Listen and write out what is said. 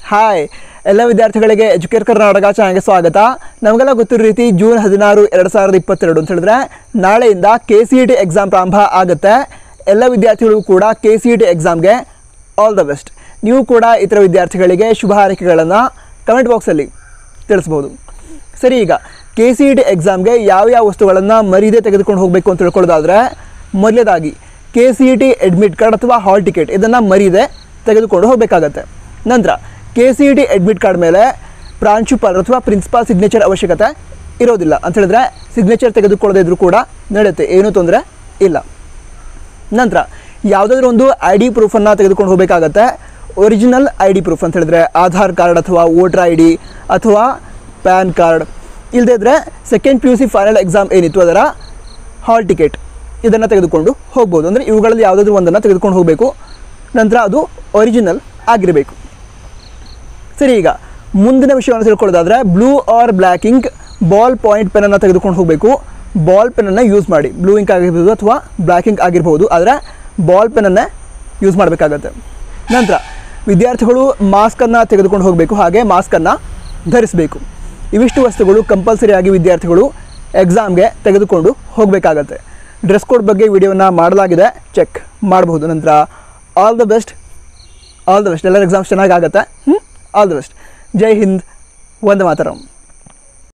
Hi ಎಲ್ಲ ವಿದ್ಯಾರ್ಥಿಗಳಿಗೆ Educare Karnataka ಚಾನಲ್ಗೆ ಸ್ವಾಗತ. ನಮಗೆಲ್ಲ ಗೊತ್ತಿರೋ ರೀತಿ ಜೂನ್ 16, 2022 ಅಂತ ಹೇಳಿದ್ರೆ ನಾಳೆಯಿಂದ KCET ಎಕ್ಸಾಮ್ ಪ್ರಾರಂಭ ಆಗುತ್ತೆ. ಎಲ್ಲ ವಿದ್ಯಾರ್ಥಿಗಳಿಗೂ ಕೂಡ KCET ಎಕ್ಸಾಮ್ಗೆ ಆಲ್ ದ ಬೆಸ್ಟ್. ನೀವು ಕೂಡ ಇತರ ವಿದ್ಯಾರ್ಥಿಗಳಿಗೆ ಶುಭ ಹಾರೈಕೆಗಳನ್ನು ಕಮೆಂಟ್ ಬಾಕ್ಸಲ್ಲಿ ತಿಳಿಸ್ಬೋದು. ಸರಿ, ಈಗ KCET ಎಕ್ಸಾಮ್ಗೆ ಯಾವ ವಸ್ತುಗಳನ್ನು ಮರೀದೆ ತೆಗೆದುಕೊಂಡು ಹೋಗಬೇಕು ಅಂತ ತಿಳ್ಕೊಳ್ಳೋದಾದರೆ, ಮೊದಲನೇದಾಗಿ KCET ಅಡ್ಮಿಟ್ ಕಾರ್ಡ್ ಅಥವಾ ಹಾಲ್ ಟಿಕೆಟ್ ಇದನ್ನು ಮರೀದೆ ತೆಗೆದುಕೊಂಡು ಹೋಗಬೇಕಾಗತ್ತೆ. ನಂತರ KCET ಅಡ್ಮಿಟ್ ಕಾರ್ಡ್ ಮೇಲೆ ಪ್ರಾಂಶುಪಾಲರು ಅಥವಾ ಪ್ರಿನ್ಸಿಪಾಲ್ ಸಿಗ್ನೇಚರ್ ಅವಶ್ಯಕತೆ ಇರೋದಿಲ್ಲ. ಅಂತ ಹೇಳಿದ್ರೆ ಸಿಗ್ನೇಚರ್ ತೆಗೆದುಕೊಳ್ಳದೇ ಇದ್ರೂ ಕೂಡ ನಡೆಯುತ್ತೆ, ಏನೂ ತೊಂದರೆ ಇಲ್ಲ. ನಂತರ ಯಾವುದಾದ್ರೂ ಒಂದು ID ಪ್ರೂಫನ್ನು ತೆಗೆದುಕೊಂಡು ಹೋಗಬೇಕಾಗತ್ತೆ. ಒರಿಜಿನಲ್ ID ಪ್ರೂಫ್ ಅಂತ ಹೇಳಿದ್ರೆ ಆಧಾರ್ ಕಾರ್ಡ್ ಅಥವಾ ವೋಟರ್ ID ಅಥವಾ ಪ್ಯಾನ್ ಕಾರ್ಡ್. ಇಲ್ಲದೇ ಇದ್ದರೆ ಸೆಕೆಂಡ್ PUC ಫೈನಲ್ ಎಕ್ಸಾಮ್ ಏನಿತ್ತು ಅದರ ಹಾಲ್ ಟಿಕೆಟ್ ಇದನ್ನು ತೆಗೆದುಕೊಂಡು ಹೋಗ್ಬೋದು. ಅಂದರೆ ಇವುಗಳಲ್ಲಿ ಯಾವುದಾದ್ರೂ ಒಂದನ್ನು ತೆಗೆದುಕೊಂಡು ಹೋಗಬೇಕು. ನಂತರ ಅದು ಒರಿಜಿನಲ್ ಆಗಿರಬೇಕು. ಸರಿ, ಈಗ ಮುಂದಿನ ವಿಷಯವನ್ನು ತಿಳ್ಕೊಳ್ಳೋದಾದರೆ, blue or black ink ball point ಪೆನ್ನನ್ನು ತೆಗೆದುಕೊಂಡು ಹೋಗಬೇಕು. ಬಾಲ್ ಪೆನ್ನನ್ನು ಯೂಸ್ ಮಾಡಿ, ಬ್ಲೂ ಇಂಕ್ ಆಗಿರ್ಬೋದು ಅಥವಾ ಬ್ಲ್ಯಾಕ್ ಇಂಕ್ ಆಗಿರ್ಬೋದು, ಆದರೆ ಬಾಲ್ ಪೆನ್ನನ್ನೇ ಯೂಸ್ ಮಾಡಬೇಕಾಗತ್ತೆ. ನಂತರ ವಿದ್ಯಾರ್ಥಿಗಳು ಮಾಸ್ಕನ್ನು ತೆಗೆದುಕೊಂಡು ಹೋಗಬೇಕು, ಹಾಗೆ ಮಾಸ್ಕನ್ನು ಧರಿಸಬೇಕು. ಇವಿಷ್ಟು ವಸ್ತುಗಳು ಕಂಪಲ್ಸರಿಯಾಗಿ ವಿದ್ಯಾರ್ಥಿಗಳು ಎಕ್ಸಾಮ್ಗೆ ತೆಗೆದುಕೊಂಡು ಹೋಗಬೇಕಾಗತ್ತೆ. ಡ್ರೆಸ್ ಕೋಡ್ ಬಗ್ಗೆ ವಿಡಿಯೋನ ಮಾಡಲಾಗಿದೆ, ಚೆಕ್ ಮಾಡಬಹುದು. ನಂತರ ಆಲ್ ದ ಬೆಸ್ಟ್. ಎಲ್ಲರ ಎಕ್ಸಾಮ್ಸ್ ಚೆನ್ನಾಗಾಗತ್ತೆ. All the best. ಜೈ ಹಿಂದ್, ವಂದೇ ಮಾತರಂ.